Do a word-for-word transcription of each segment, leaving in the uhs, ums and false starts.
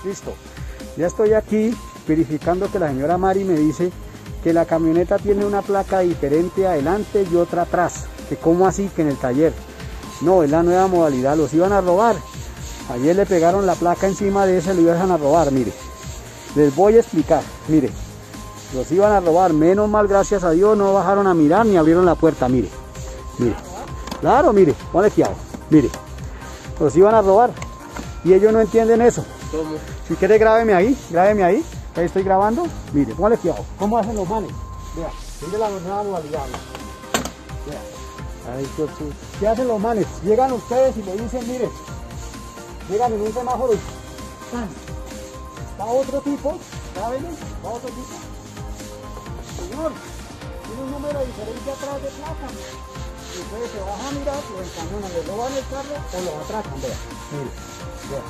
Listo. Ya estoy aquí verificando que la señora Mari me dice que la camioneta tiene una placa diferente adelante y otra atrás. Que cómo así que en el taller. No, es la nueva modalidad, los iban a robar. Ayer le pegaron la placa encima de ese, lo iban a robar, mire. Les voy a explicar, mire. Los iban a robar, menos mal, gracias a Dios, no bajaron a mirar ni abrieron la puerta, mire. Mire. Claro, mire, ponle fiado, mire. Los iban a robar y ellos no entienden eso. ¿Cómo? Si quiere grábeme ahí, grábeme ahí. Ahí estoy grabando. Mire, ponle fiado. ¿Cómo hacen los manes? Vea, mire la nueva modalidad. Vea. Ay, Dios mío. ¿Qué hacen los manes? Llegan ustedes y le dicen, mire, llegan en un semáforo y ¡pam! Va otro tipo, ¿saben? Va otro tipo. Señor, tiene un número diferente atrás de placa. Y ustedes se bajan a mirar, lo encañonan, le roban el carro o lo atracan, vea. Mire, vea.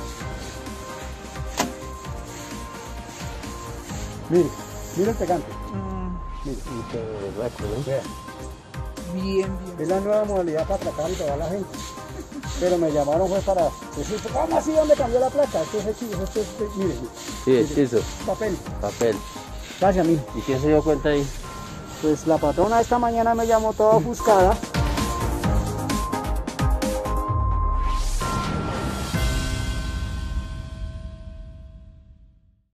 Mire, mire el pegante. Mm. Mire, Y que recuerdo. vea. Bien, bien. Es la nueva modalidad para atracar y robar a la gente. Pero me llamaron fue para decir, ¿cómo así? ¿Dónde cambió la placa? Esto es hechizo, esto es, mire, Sí, hechizo. papel. Papel. Gracias, mire. ¿Y quién se dio cuenta ahí? Pues la patrona esta mañana me llamó toda ofuscada